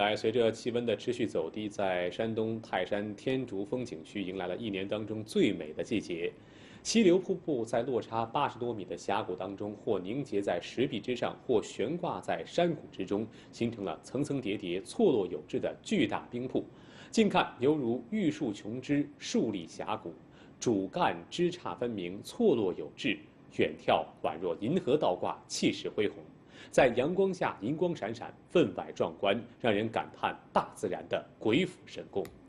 来，随着气温的持续走低，在山东泰山天竺风景区迎来了一年当中最美的季节。溪流瀑布在落差80多米的峡谷当中，或凝结在石壁之上，或悬挂在山谷之中，形成了层层叠叠、错落有致的巨大冰瀑。近看犹如玉树琼枝，竖立峡谷，主干枝杈分明，错落有致；远眺宛若银河倒挂，气势恢宏。在阳光下银光闪闪，分外壮观，让人感叹大自然的鬼斧神工。